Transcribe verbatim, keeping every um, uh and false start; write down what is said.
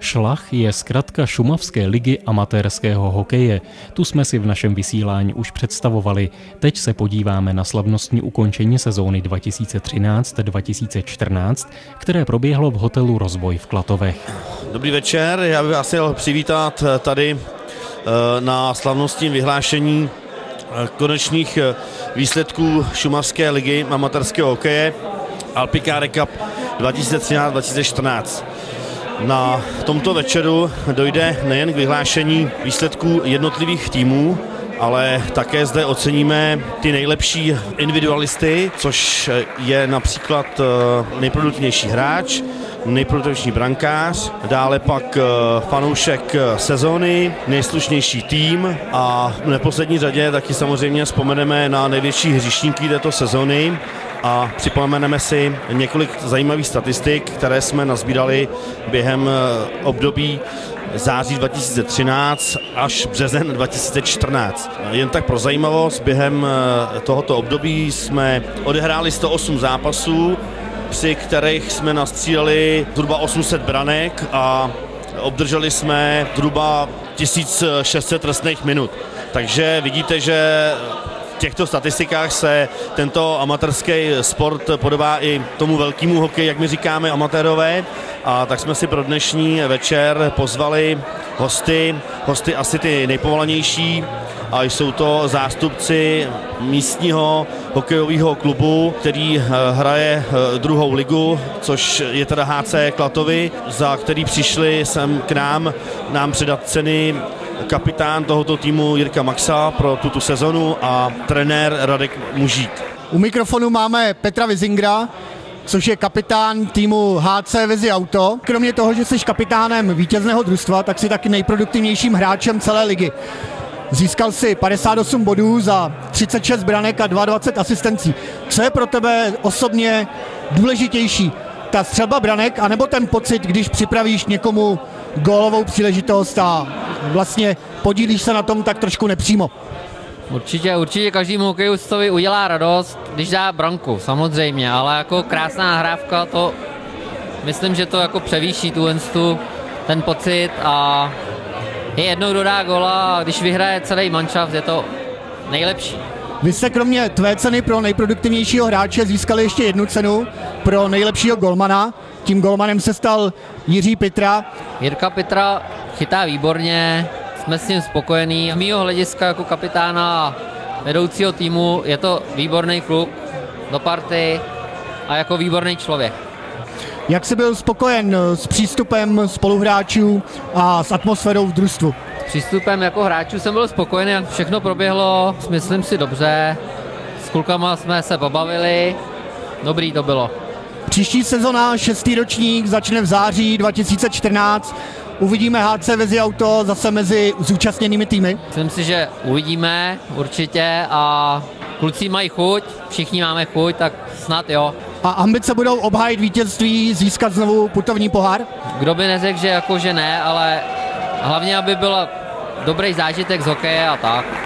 Šlach je zkratka Šumavské ligy amatérského hokeje. Tu jsme si v našem vysílání už představovali. Teď se podíváme na slavnostní ukončení sezóny dva tisíce třináct dva tisíce čtrnáct, které proběhlo v hotelu Rozvoj v Klatovech. Dobrý večer, já bych vás chtěl přivítat tady na slavnostním vyhlášení konečných výsledků Šumavské ligy amatérského hokeje Alpikáre Cup dva tisíce třináct dva tisíce čtrnáct. Na tomto večeru dojde nejen k vyhlášení výsledků jednotlivých týmů, ale také zde oceníme ty nejlepší individualisty, což je například nejproduktivnější hráč, nejproduktivnější brankář, dále pak fanoušek sezóny, nejslušnější tým a v neposlední řadě taky samozřejmě vzpomeneme na největší hříšníky této sezóny a připomeneme si několik zajímavých statistik, které jsme nazbírali během období září dva tisíce třináct až březen dva tisíce čtrnáct. Jen tak pro zajímavost, během tohoto období jsme odehráli sto osm zápasů, při kterých jsme nastříleli zhruba osm set branek a obdrželi jsme zhruba tisíc šest set trestných minut. Takže vidíte, že v těchto statistikách se tento amatérský sport podobá i tomu velkému hokeji, jak my říkáme amatérové. A tak jsme si pro dnešní večer pozvali hosty, hosty asi ty nejpovolanější, a jsou to zástupci místního hokejového klubu, který hraje druhou ligu, což je teda H C Klatovy, za který přišli sem k nám, nám předat ceny kapitán tohoto týmu Jirka Maxa pro tuto sezonu a trenér Radek Mužík. U mikrofonu máme Petra Vizingra, což je kapitán týmu H C Vizi Auto. Kromě toho, že jsi kapitánem vítězného družstva, tak jsi taky nejproduktivnějším hráčem celé ligy. Získal si padesát osm bodů za třicet šest branek a dvacet dva asistencí. Co je pro tebe osobně důležitější? Ta střelba branek, anebo ten pocit, když připravíš někomu gólovou příležitost a vlastně podílíš se na tom tak trošku nepřímo? Určitě, určitě každému hokejistovi udělá radost, když dá branku, samozřejmě, ale jako krásná nahrávka, to myslím, že to jako převýší tu, ten pocit a je jednou dodá góla a když vyhraje celý manšaft, je to nejlepší. Vy jste kromě tvé ceny pro nejproduktivnějšího hráče získali ještě jednu cenu pro nejlepšího golmana. Tím golmanem se stal Jiří Pitra. Jirka Pitra chytá výborně, jsme s ním spokojení. Z mýho hlediska jako kapitána vedoucího týmu je to výborný kluk do party a jako výborný člověk. Jak jsi byl spokojen s přístupem spoluhráčů a s atmosférou v družstvu? S přístupem jako hráčů jsem byl spokojený, všechno proběhlo, myslím si, dobře. S klukama jsme se pobavili, dobrý to bylo. Příští sezona, šestý ročník, začne v září dva tisíce čtrnáct. Uvidíme H C Vizi Auto zase mezi zúčastněnými týmy? Myslím si, že uvidíme určitě a kluci mají chuť, všichni máme chuť, tak snad jo. A ambice budou obhájit vítězství, získat znovu putovní pohár? Kdo by neřekl, že jako že ne, ale hlavně, aby byl dobrý zážitek z hokeje a tak.